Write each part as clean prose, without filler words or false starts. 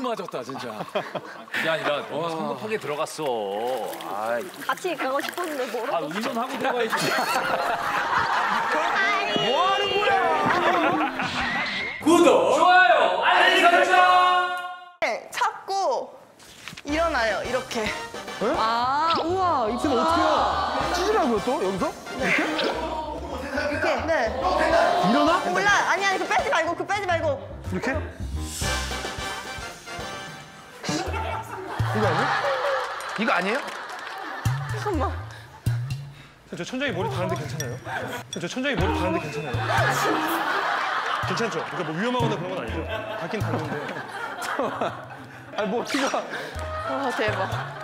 맞았다 진짜. 그게 아니라 너무 성급하게 들어갔어. 아, 같이 가고 싶었는데 뭐라고? 의논하고 들어가야지. 뭐 하는 거야? 구독, 좋아요, 알림 설정. 찾고 일어나요, 이렇게. 아, 우와. 지금 어떻게 해요? 찢으라고요 또 여기서? 이렇게. 네. 일어나? 몰라. 아니, 그 빼지 말고, 그 빼지 말고. 이렇게? 이거 아니야? 이거 아니에요? 잠깐만. 저 천장에 머리 닿는데 괜찮아요? 저 천장에 머리 닿는데 괜찮아요? 괜찮죠? 그러니까 뭐 위험하거나 그런 건 아니죠? 닿긴 닿는데. 아니 뭐 이거. 와, 대박.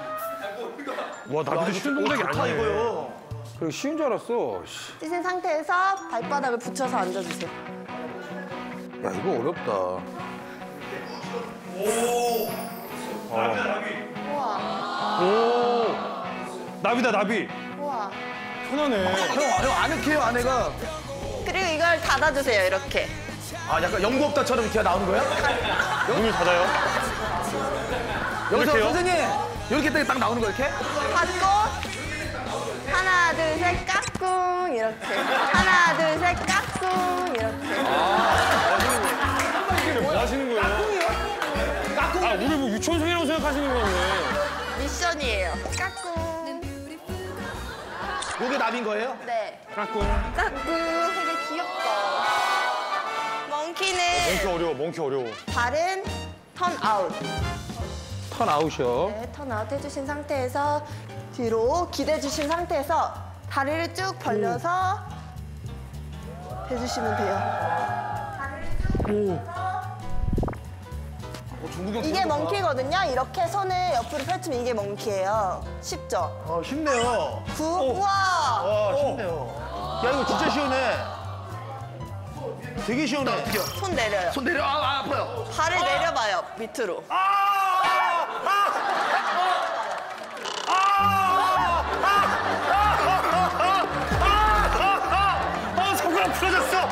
와 나비도 쉬운 동작이 아니네. 이거요. 그래 쉬운 줄 알았어. 찢은 상태에서 발바닥을 붙여서 앉아주세요. 야 이거 어렵다. 우와. 오. 나비다 나비. 우와. 편하네. 형 아늑해요 아내가. 그리고 이걸 닫아주세요, 이렇게. 아 약간 연구 없다처럼 기가 나오는 거야? 문을 닫아요. 여기서 이렇게요? 선생님 이렇게 딱 나오는 거 이렇게? 닫고. 하나, 둘, 셋, 까꿍. 이렇게. 하나, 둘, 셋, 까꿍. 이렇게. 뭐 하시는 거예요? 아 우리 뭐 유치원생이라고 생각하시는 거네. 미션이에요. 까꿍. 이게 나비인 거예요? 네. 까꿍. 까꿍. 되게 귀엽다. 멍키는 멍키 어려워. 멍키 어려워. 발은 턴 아웃. 턴 아웃이요. 네, 턴 아웃 해주신 상태에서 뒤로 기대주신 상태에서 다리를 쭉 벌려서 대주시면 돼요. 다리를 쭉 벌려서 이게 멍키거든요. 이렇게 손을 옆으로 펼치면 이게 멍키예요. 쉽죠? 쉽네요. 우와! 와, 쉽네요. 야, 이거 진짜 시원해. 되게 시원해. 손 내려요. 손 내려. 아 아파요. 발을 내려봐요, 밑으로. 손가락 부러졌어.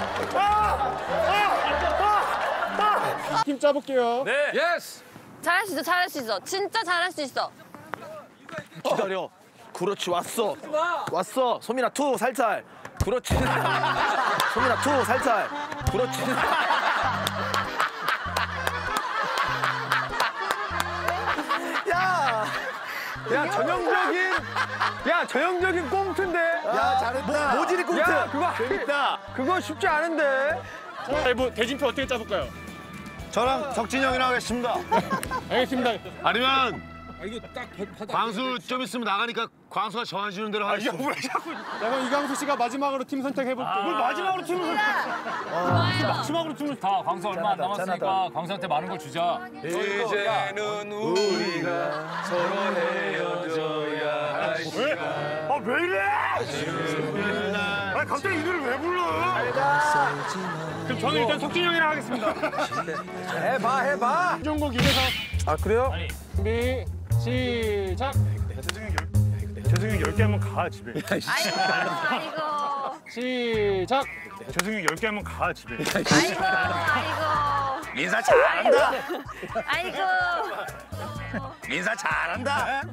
힘 짜볼게요. 네. 예스. 잘할 수 있어, 잘할 수 있어. 진짜 잘할 수 있어. 기다려. 그렇지 왔어. 왔어. 소민아 투 살살. 그렇지. 소민아 투 살살. 그렇지. 야. 야 전형적인 꽁트인데. 야, 잘했다. 모질이 꽁트. 야, 그거 재밌다. 그거 쉽지 않은데. 뭐 대진표 어떻게 짜볼까요? 저랑 석진이 형이랑 하겠습니다. 알겠습니다. 아니면 광수 좀 있으면 나가니까 광수가 정해주는 대로 하겠습니다. 왜 자꾸? 그럼 이광수 씨가 마지막으로 팀 선택해볼게요. 뭘 마지막으로 팀을 선택? 마지막으로 팀을 다 광수 얼마 안 남았으니까 광수한테 많은 걸 주자. 이제는 우리가 서로 헤어져야 할 왜? 왜 이래? 아 갑자기 이 노래 왜 불러? 그럼 저는 일단 석진이 형이랑 하겠습니다. 해봐. jon곡 입에서 아 그래요? 준비 시작. 재승이 10개 하면 가 집에. 아이고. 시작. 재승이 10개 하면 가 집에. 아이고. 민사 잘한다. 아이고. 민사 잘한다.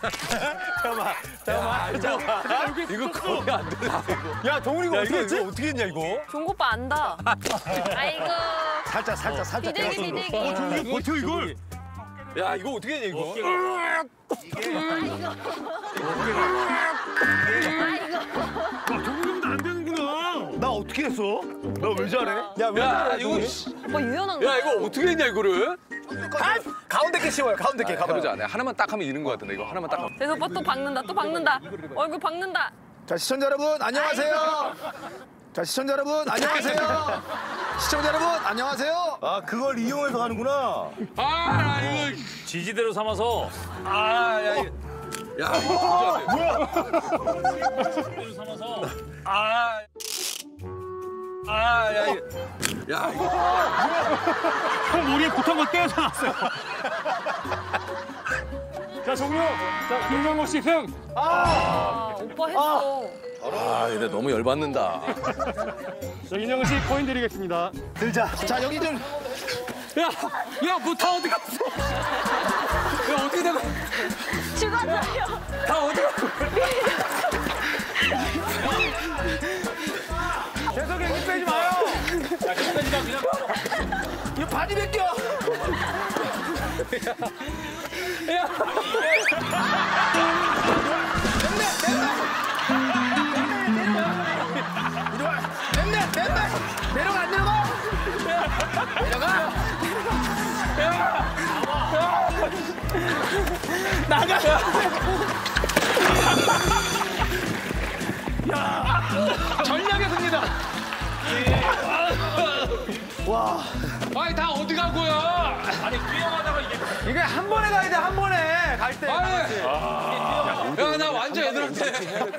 잠깐만. 이거 거의 안 돼. 야 동훈이가 어떻게 했지? 이거 어떻게 했냐 이거? 종고빠 안다. 아이고. 살짝. 비둘기, 비둘기. 이거 버텨 이걸. 야 이거 어떻게 했냐 이거? 동훈이도 안 되는구나. 나 어떻게 했어? 나 왜 잘해? 야 이거 오빠 유연한 거. 야 이거 어떻게 했냐 이거를? 가운데 게 쉬워요. 가운데 게 가봐요. 해보자. 내가 하나만 딱 하면 이는 것 같은데 이거 하나만 딱 하면. 그래서 오빠 또 박는다, 또 박는다. 얼굴 박는다. 자, 시청자 여러분 안녕하세요. 자, 시청자 여러분 안녕하세요. 시청자 여러분 안녕하세요. 아, 그걸 이용해서 하는구나. 아 이거. 지지대로 삼아서. 야 이거. 야 이거 지지대로 삼아서. 야 이거. 야 이거. 형 머리에 붙은 거 떼어서 놨어요. 자 종료. 자 김정국 씨 승. 오빠 했어. 아 근데 너무 열받는다. 자 인정국 씨 코인 드리겠습니다. 들자. 자, 여기 좀 야, 뭐 다 어디 갔어? 야, 어떻게 된 거야? 죽었어요. 다 어디 갔어? 재석이 힘 빼지 마요. 야, 끝까지 가 그냥. 이거 바지 벗겨. 내려가 안 내려가? 내려가. 나가. 전략의 승리다. 와. 아니, 다 어디 간 거야? 아니 뛰어가다가 이게 이게 한 번에 가야 돼, 한 번에. 갈 때. 아니. 야, 나 완전 애들한테.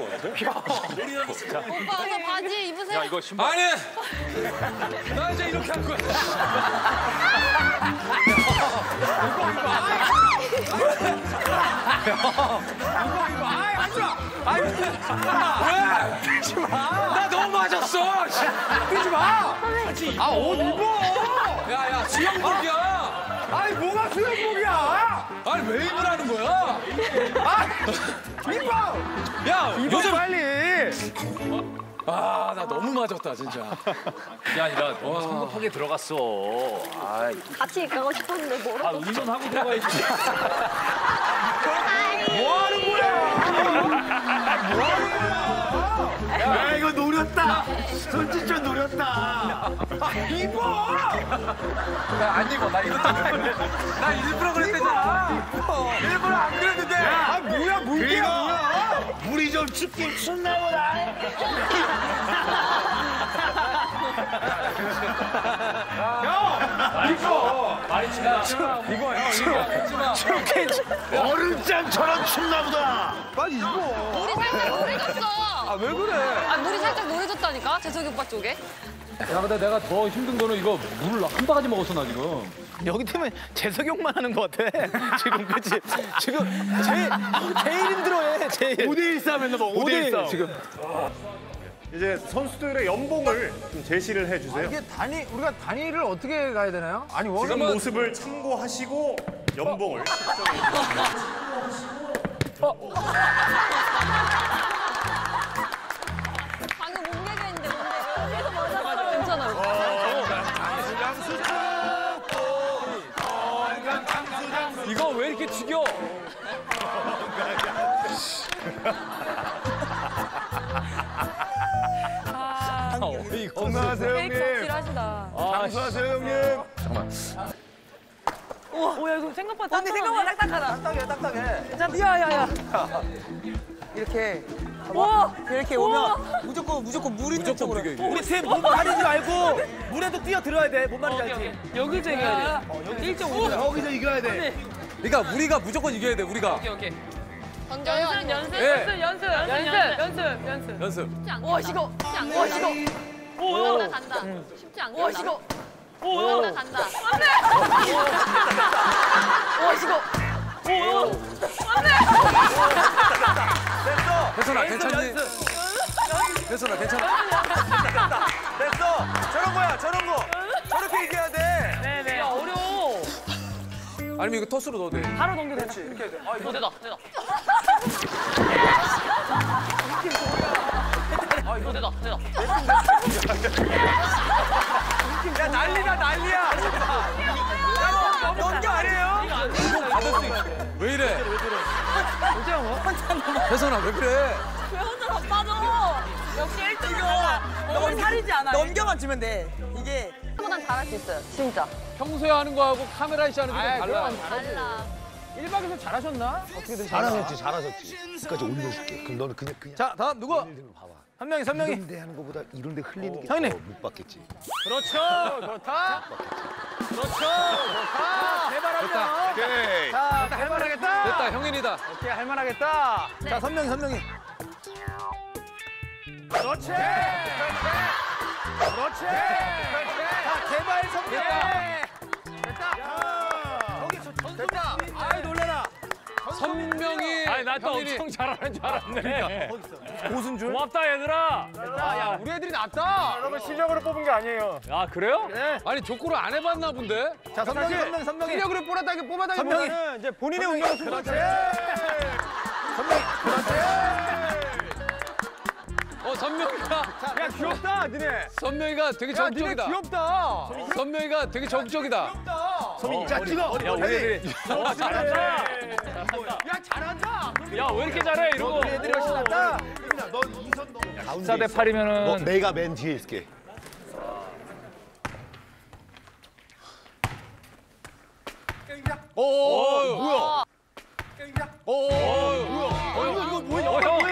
오빠 어서 바지 입으세요. 야 이거 신발. 아니. 나 이제 이렇게 할 거야. 왜? 뛰지 마. 나 너무 맞았어. 뛰지 마. 아, 옷 입어. 야, 수영복이야. 아니, 뭐가 수영복이야? 아니, 왜 입으라는 거야? 입어. 야, 입어, 요즘. 빨리. 아, 나 너무 맞았다, 진짜. 그게 아니라 너무 성급하게 들어갔어. 아, 같이 가고 싶었는데 뭐라. 의논하고 들어가야지. 뭐 하는 거야? 야, 이거 노렸다. 손짓좀 노렸다. 입어. 안 입어, 나 이것도 나 일부러 그랬대잖아. 일부러 안 그랬는데. 아, 뭐야, 물개야, 뭐야? 물이 좀 춥긴 춥나 보다. 형! 이거! 많이 치다. 얼음장처럼 춥나 보다. 빨리 입어. 물이 살짝 노래졌어. 아, 왜 그래? 아 물이 살짝 노래졌다니까 재석이 오빠 쪽에. 야, 근데 내가 더 힘든 거는 이거 물을 한 바가지 먹었어, 나 지금. 여기 때문에 재석이 형만 하는 것 같아. 지금, 그치? 지금 제일 힘들어해, 제일. 5대1 싸움 했나 봐, 5대1 싸움. 지금. 이제 선수들의 연봉을 좀 제시를 해주세요. 이게 우리가 단위를 어떻게 가야 되나요? 아니, 지금 모습을 참고하시고 연봉을 측정해 주세요. 방금 몸개그 했는데 몸개그. 계속 맞았어. 괜찮아요. 이거 왜 이렇게 죽여? 건강하세요, 케이크 형님. 덕질하시다. 장수하세요, 형님. 오, 야 이거 생각보다 딱딱하다. 딱딱해, 딱딱해. 자, 야야야. 이렇게 와, 이렇게 오면 무조건 물 있는 쪽으로. 우리 팀몸 가리지 말고 물에도 뛰어 들어야 돼. 뭔 말인지 알지? 여기서 이겨야 돼. 1.5. 여기서 이겨야 돼. 그러니까 우리가 무조건 이겨야 돼, 우리가. 연습, 연습, 예. 연습. 연습. 와, 이거. 와, 이거. 오, 나 간다. 쉽지 않게. 와, 이거. 오, 나 간다. 안 돼. 와, 이거. 오, 안 돼. 혜선아, 괜찮니? 혜선아, 괜찮아? 됐어. 저런 거야, 저런 거. 저렇게 이겨야 돼. 네네. 야, 어려워. 아니면 이거 토스로 넣어도 돼. 바로 넘겨도 되나? 이렇게 해야 돼. 아, 이거 되다. 아, 이거 되다. 야, 난리다, 난리야. 야, 넘겨 아니에요? 왜 이래? 혜선아, 왜 그래? 왜 혼자 다 빠져? 역시 1등이야. 너무 살이지 않아요? 넘겨만 주면 돼. 이게. 보단 잘할 수 있어요. 진짜. 평소에 하는 거하고 카메라 있이 하는 게 좀 달라. 달라. 1박에서 잘하셨나? 어떻게든 잘하셨지. 끝까지 올려줄게. 그럼 너는 그냥 자, 다음 누구? 봐봐. 한 명이. 이런데 하는 것보다 이런데 흘리는 게 형님. 더 못 받겠지. 그렇죠. 좋다. 대발하면. 오케이. 자, 할만하겠다. 됐다, 형인이다. 오케이, 할만하겠다. 자, 선명이. 그렇지. 자, 제발 성공. 됐다. 저기 전수다. 아이 놀래라. 선명이. 아니 나 또 엄청 잘하는 줄 알았네. 고순줄. 고맙다 얘들아. 야, 우리 애들이 낫다. 여러분 실력으로 뽑은 게 아니에요. 아 그래요? 아니 족구를 안 해봤나 본데. 자, 선명이. 실력으로 뽑았다기보다는 이제 본인의 운명을 그렇지. 선명이가. 야 귀엽다 니네. 선명이가 되게 야 니네 적극적이다. 귀엽다. 선명이가 되게 적극적이다. 자, 찍어. 야 우리 애들이. 잘한다. 야 잘한다. 야 왜 이렇게 잘해 이러고. 우리 애들이 훨씬 낫다. 4대 8이면은. 내가 맨 뒤에 있을게. 뭐야? 이거 뭐야?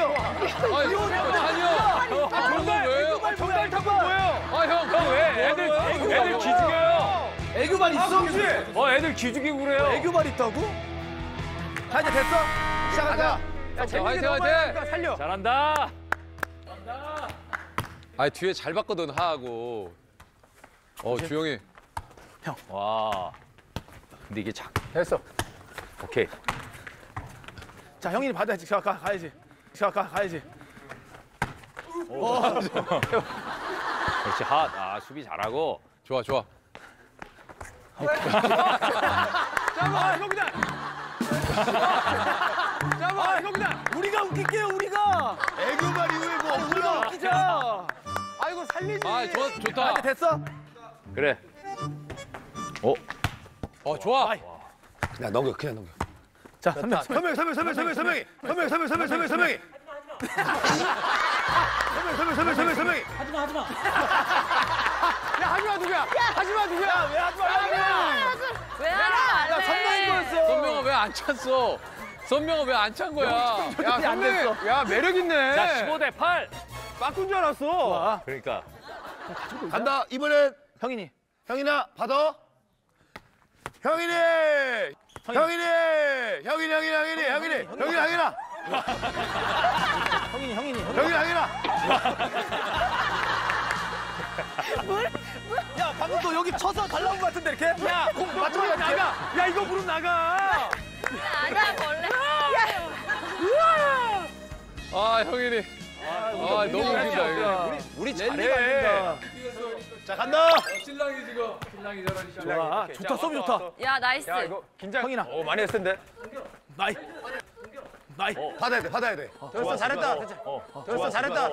아니요. 정말 왜요? 정말 타고 뭐예요? 형 왜? 애들 기죽여요. 애교발 있어? 애들 기죽이고 그래요. 애교발 있다고? 자, 이제 됐어. 시작하자. 화이팅. 살려. 잘한다. 아 뒤에 잘 봤거든 하하고. 주영이. 와. 근데 이게 됐어. 오케이. 자, 형이 받아야지. 가야지. 가야지. 그렇지 핫. 아 수비 잘하고. 좋아. 잡아 형이다. 잡아 형이다. 우리가 웃길게요, 우리가. 애교발 이후에 뭐 우리가 웃기자. 아이고 살리지. 좋다. 이제 됐어? 그래. 좋아. 그냥 넘겨. 자, 선명이. 야 하지마 누구야? 하지마 누구야? 왜 하지마? 왜 하는 거 선명인 거였어. 선명아 왜 안 찼어? 선명아 왜 안 찬 거야? 야 선배. 야 매력 있네. 자 15대 8. 빠꾼 줄 알았어. 그러니까. 간다. 이번엔 형이니. 형이나 받아. 형이니. 형이나. 야, 방금 너 여기 쳐서 달라온 것 같은데 이렇게? 야 맞춰야 나가. 야 이거 무릎 나가. 아니야 벌레. 형이니. 너무 웃긴다. 우리 잘해. 자, 간다. 신랑이 잘하니까. 좋아. 좋다. 수업이 좋다. 야 나이스. 야 이거 긴장. 형이나. 많이 했을 텐데. 나이. 받아야 돼. 됐어 잘했다. 됐어 잘했다.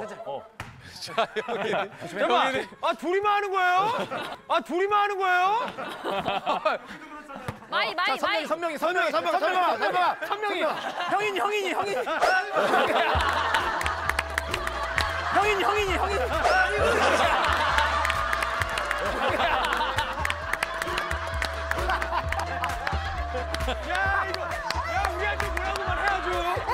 잠깐만. 아 둘이만 하는 거예요? 마이. 선명이. 형이니. 야 이거. 야 우리한테 뭐라고만 해야죠.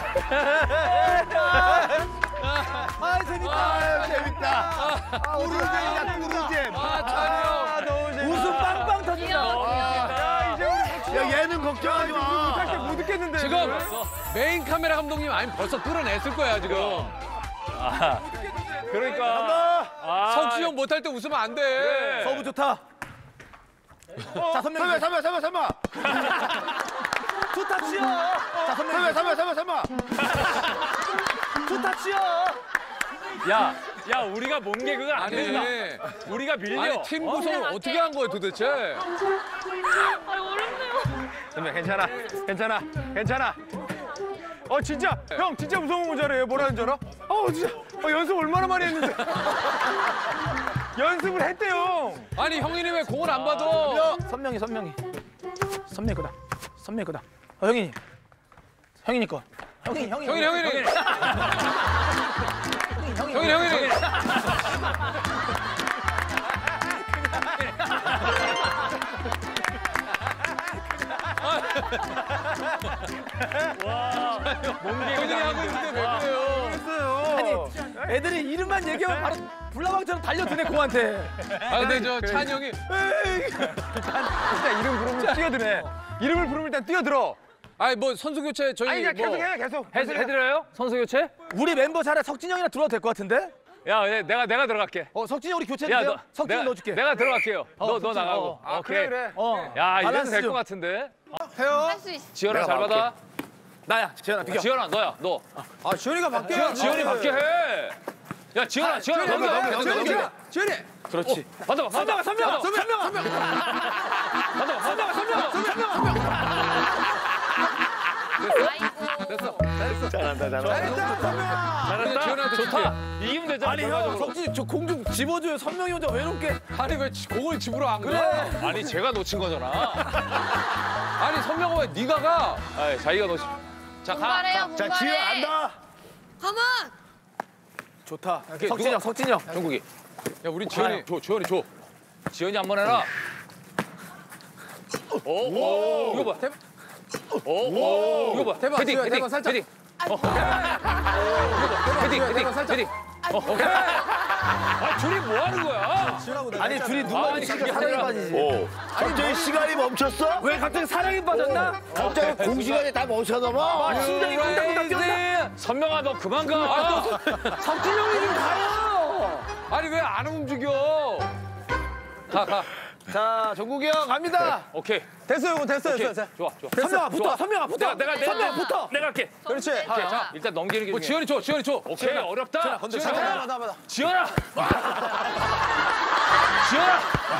재밌다. 우르잼. 찬이 너무 재밌다. 웃음 빵빵 터진다. 야 이제 우리 야, 얘는 걱정하지 마. 못할 때 못 듣겠는데. 지금 메인 카메라 감독님 아니 벌써 끌어냈을 거야 지금. 그러니까. 석주형 못할 때 웃으면 안 돼. 서브 좋다. 자, 선명. 투타치요. 자, 선명. 투타치요. 야 우리가 뭔 개그가 안 된다. 우리가 밀려. 아니 팀 구성 어떻게 한 거야 도대체? 아 어렵네요. 선배 괜찮아. 진짜 형 진짜 무서운 거 잘해. 뭐라는 줄 알아? 진짜 연습 얼마나 많이 했는데. 연습을 했대요. 아니 형이니 왜 공을 안 받아? 선명이 거다. 형이니 거. 형이니. 형이니. 형이 하고 있는데 왜 그래요? 했어요. 애들이 이름만 얘기하면 바로 불나방처럼 달려드네 공한테. 근데 저 찬이 형이 일단 이름 부르면 뛰어드네. 이름을 부르면 일단 뛰어들어. 아니 뭐 선수 교체 저희 아니 그냥 뭐 계속. 해드려요? 선수 교체? 우리 멤버 잘해. 석진이 형이나 들어와도 될 것 같은데? 야 내가 들어갈게. 석진이 우리 교체해도 야 돼요? 석진이 넣어줄게. 내가 들어갈게요. 너 석진이, 나가고. 오케이. 그래. 야 이래도 밸런스 될 것 좀. 같은데. 할 수 있어. 지현아 잘 받아. 나야. 지현아 비켜. 지현아 너야 너. 아 지현이가 밖에. 지현이 밖에 해. 야 지현아 넘겨. 지현이. 그렇지. 받아봐. 선명아. 아이고. 잘했다. 지현아 좋다. 이기면 되잖아. 아니 형 석진이 저 공 좀 집어줘요. 선명이 혼자 외롭게. 아니 왜 공을 집으로 안 가? 아니 제가 놓친 거잖아. 아니 선명아 왜 네가 가? 아 자기가 놓친. 자 가. 분발해요, 자 분발해. 지현 간다. 가만. 좋다. 누가? 석진이 형. 정국이. 야 우리 지현이 줘. 지현이 줘. 지현이 한번 해라. 오. 이거 봐. 오. 이거 봐. 대박. 헤딩. 대박 살짝. 헤딩. 헤딩. 오케이. 아 둘이 뭐 하는 거야? 아니 둘이 누가 아니, 진짜 그게 사랑에 아니라- 빠지지. 갑자기 시간이 멈췄어? 왜 갑자기 사랑에 빠졌나? 갑자기 공시간이 다 멈춰나봐. 심장이 콩닥콩닥 뛰었나? 선명아 너 그만 가. 석진이 형이 좀 가요. 아니 왜 안 움직여? 가. 자 정국이 형 갑니다. 오케이. 됐어요 이거 됐어요. 좋아. 선명아 붙어. 선명아 붙어. 내가 선명아 붙어. 내가 할게. 그렇지. 오케이. 자 일단 넘기는 게 뭐 중요해. 지현이 줘. 오케이 어렵다. 받아. 지현아. 지현아.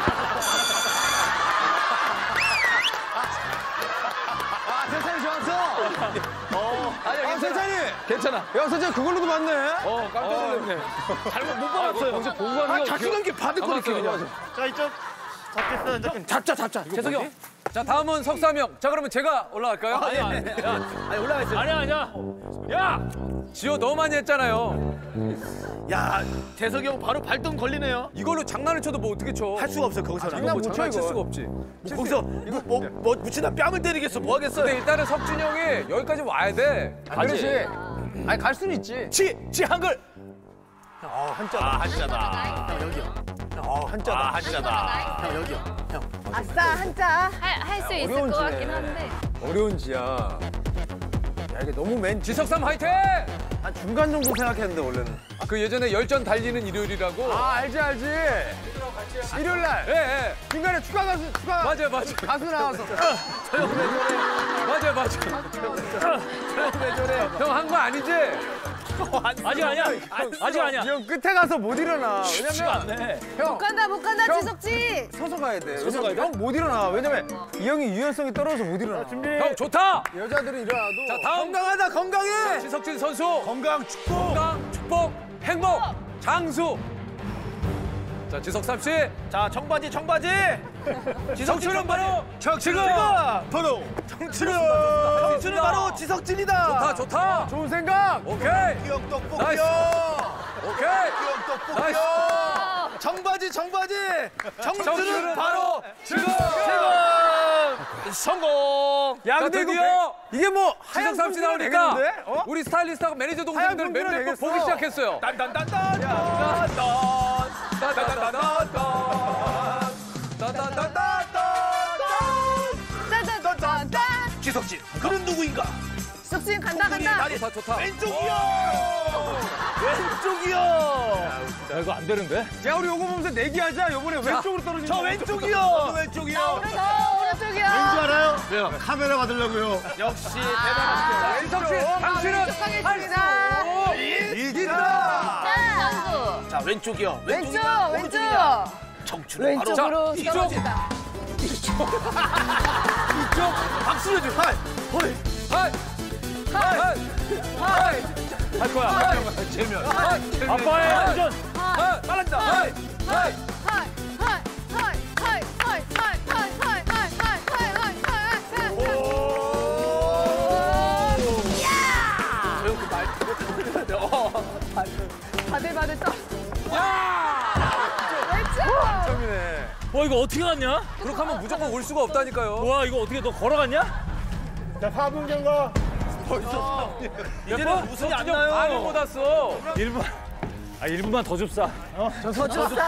아 세찬이 좋았어. 아니 세찬이. 괜찮아. 야 세찬이 그걸로도 맞네. 깜짝 놀랐네. 잘못 못 받았어요. 거기서 보고 하는 거. 자신감 있게 받을 거 이렇게 그냥. 자 이쪽 잡겠어. 잡자. 재석이 형. 자 다음은 석삼형. 자 그러면 제가 올라갈까요? 아니 올라가 있어요. 아니야. 야. 지호 너무 많이 했잖아요. 야 재석이 형 바로 발동 걸리네요. 이걸로 장난을 쳐도 뭐 어떻게 쳐? 할 수가 없어요 거기서. 장난 못 쳐, 칠 수가 없지. 거기서 이거 뭐 묻히다 뺨을 때리겠어. 뭐 하겠어요? 근데 일단은 석준이 형이 여기까지 와야 돼. 가지. 아니 갈 수는 있지. 지 한글. 한자다. 한자다. 한자다. 한자다. 형 여기요. 형. 아싸 한자. 할 수 있을 것 같긴 한데. 어려운 지야. 야 이게 너무 맨 지석삼 화이팅! 한 중간 정도 생각했는데 원래는. 그 예전에 열전 달리는 일요일이라고. 알지. 일요일 날. 예. 중간에 추가 맞아. 가수 나와서. 맞아. 형 한 거 아니지? 아직 아니야. 이 형 끝에 가서 못 일어나. 왜냐면 못 간다 지석지. 서서 가야 돼. 왜냐면 형 못 일어나. 왜냐면 이 형이 유연성이 떨어져서 못 일어나. 형 좋다. 여자들은 일어나도. 자 다음 건강해. 지석진 선수. 건강 축구. 건강, 축복, 행복, 장수. 자 지석삼 씨. 자 청바지. 지석진은 바로 지금 바로 정치는 바로 지석진이다. 좋다. 좋은 생각. 오케이. 기억 떡볶이요. 나이스. 오케이. 기억 떡볶이요. 나이스. 청바지. 정치는 정치는 바로 지금. 성공. 야 자, 근데 드디어 이게 뭐 하얀 지석삼 씨 분위기가 나오니까 되겠는데? 어? 우리 스타일리스트하고 매니저 하얀 동생들 분위기가 몇몇 되겠어. 보기 시작했어요. 짠짠짠짠. 지석진. 그는 누구인가? 지석진 간다. 좋다. 왼쪽이요. 야 이거 안 되는데? 야 우리 요거 보면서 내기하자. 요번에 왼쪽으로 떨어지는 저 왼쪽이요. 오른쪽이야. 알아요? 왜요? 카메라 받으려고요. 역시 대단하시죠. 왼쪽 당신은 왼쪽하겠습니다. 이긴다. 선수. 자 왼쪽이요. 왼쪽. 정춘은 바로 왼쪽으로 이쪽. 떨어진다. 이쪽 박수 쳐줘. 하이 할 거야. 제면 아빠의 도전. 빨랐다. 하이. 바들바들 떠. 와 이거 어떻게 갔냐? 그렇게 하면 무조건 올 수가 없다니까요. 와 이거 어떻게 너 걸어갔냐? 자 4분 경과. 이제는 웃음이 안 나요. 많이 못 왔어. 1분. 1분만 더 줍사. 더 주십사.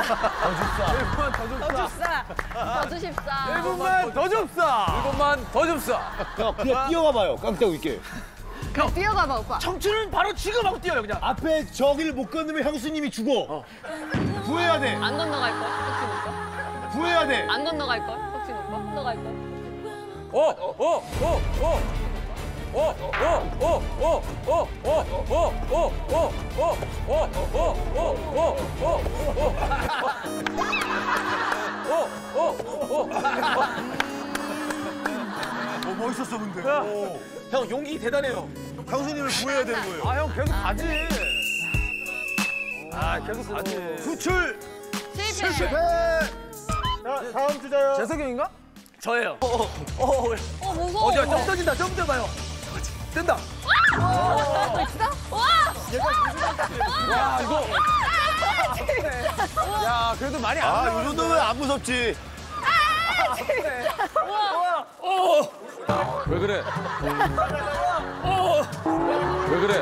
1분만 더 줍사. 이것만 더 줍사. 야 그냥 뛰어가봐요. 깡따구 있게. 뛰어가봐 오빠. 청춘은 바로 지금 하고 뛰어요 그냥. 앞에 저기를 못 건너면 형수님이 죽어. 구해야 돼. 안 건너갈 걸. 석진 오빠. 구해야 돼. 안 건너갈 걸. 석진 오빠. 건너갈 걸. 멋있었어 근데. 형 용기 대단해요. 형수님을 구해야 되는 거예요. 아 형 계속 가지. 아 계속 가지. 수출. 실패. 자 다음 주자요. 재석이 형인가? 저예요. 무서워. 점 떠진다. 점 떠봐요. 뜬다. 진짜? 와! 와 이거. 야 그래도 많이 안. 아, 이 정도면 안 무섭지. 왜 그래? 왜 그래?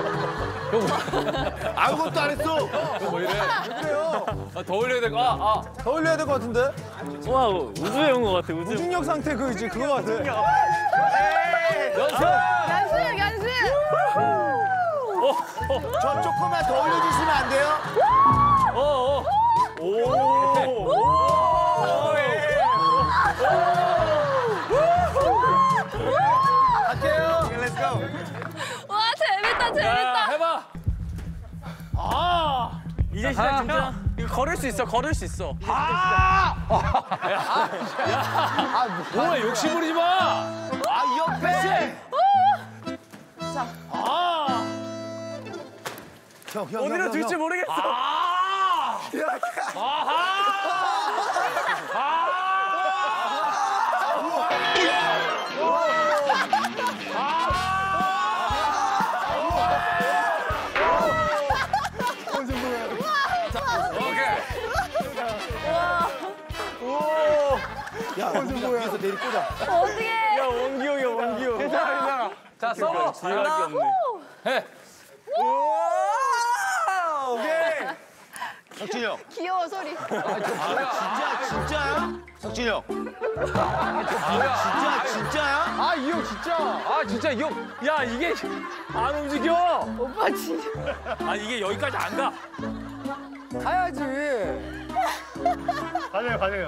아무것도 안 했어. 형 왜 이래? 그래요. 더 올려야 될 거. 더 올려야 될 것 같은데? 와 우주에 온 것 같아 우주. 무중력 상태 그 이제 그거 같아. 연습. 연습! 저 조금만 더 올려주시면 안 돼요? 갈게요. Let's go. 와, 재밌다. 야, 해봐. 이제 시작 진짜. 이거 걸을 수 있어. 뭐야 욕심 부리지 마. 아, 이 옆에. 어디로 둘지 모르겠어. 야, 위에서 내리 꽂아. 어떻게? 원기용이야. 괜찮아. 자, 서버. 뒤에 할게 없네. 해. 석진이 형. 귀여워 소리. 진짜야? 석진이 형. 진짜야? 아 이 형 진짜. 아, 진짜 이 형. 야, 이게 안 움직여. 오빠 진짜. 아, 이게 여기까지 안 가. 가야지. 가네요.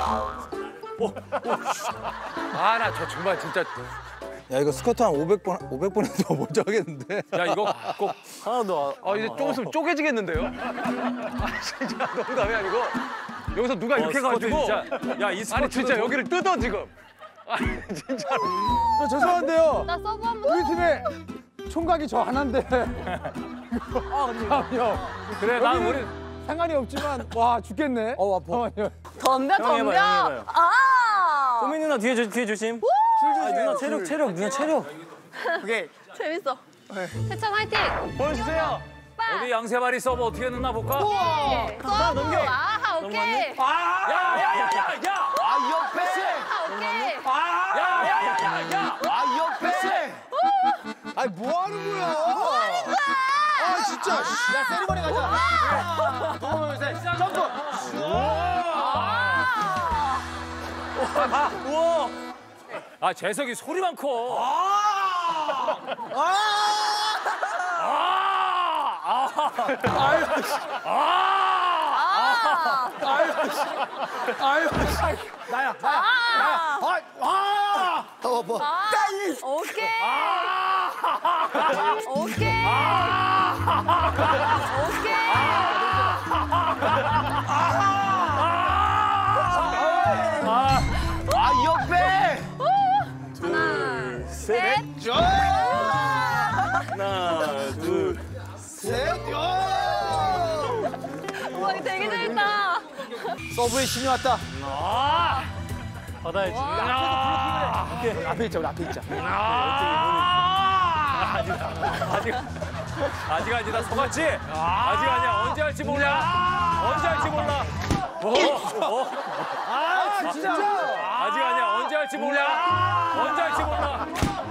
아, 나 저 정말 진짜. 야 이거 스쿼트 한 500번 해도 못 하겠는데. 야, 이거 꼭. 하나 더. 이제 좀 있으면 쪼개지겠는데요? 아, 진짜 농담이 아니고. 여기서 누가 이렇게 스쿼트 가지고. 진짜. 야, 이 스쿼트 진짜 여기를 뜯어, 지금. 아니, 진짜로. 저 죄송한데요. 나 서브 한번. 우리 팀에 총각이 저 하나인데. 형. 그래, 난 우리. 상관이 없지만 와 죽겠네. 아파. 덤벼. 해봐요. 아! 소민 누나 뒤에 조심. 누나 체력. 오케이. 재밌어. 세찬 화이팅! 보여주세요. 어디 양세바리 서버 어떻게 했나 볼까? 서브! 넘겨. 아, 오케이. 야! 아, 이 옆에. 오케이. 야! 아, 이 옆에. 아니 뭐 하는 거야? 아 진짜. 야 세리머니 가자. 하나, 둘, 셋, 점프. 우와! 아, 재석이 소리만 커. 나야. 오케이. 오케이. 아, 이 옆에. 하나, 셋. 하나 둘. 우와, 이거 되게 재밌다. 서브에 신이 왔다. 받아야지. 앞에 있자. 우리 앞에 있자. 아직 아니다. 속았지? 아직 아니야. 언제 할지 몰라. 언제 할지 몰라. 진짜. 아직 아니야. 언제 할지 몰라. 언제 할지 몰라.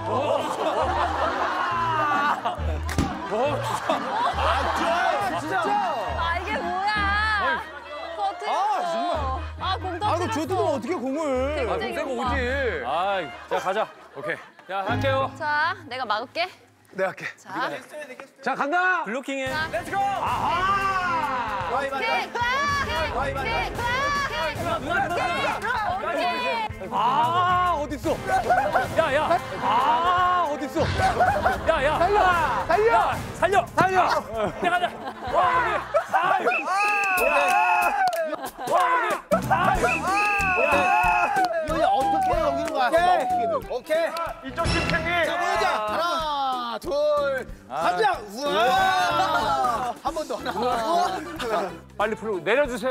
아, 이게 뭐야? 버튼. 공 아 이거 터뜨렸어. 줘 어떻게 공을? 아, 그럼 떼고 오지. 아이, 자, 가자. 오케이. 자, 할게요. 자, 내가 막을게. 내가 할게. 자, 자, 간다. 블로킹해. 렛츠고. 오케이. 오케이. 아, 어딨어? 야. 아, 어딨어? 야. 살려. 내가 가자. 와, 여기. 이거 어떻게 여기로 갔어? 오케이. 이쪽 팀장님. 자, 보자. 하나, 둘, 가자. 우와. 한 번 더. 하나. 빨리 풀고 내려주세요.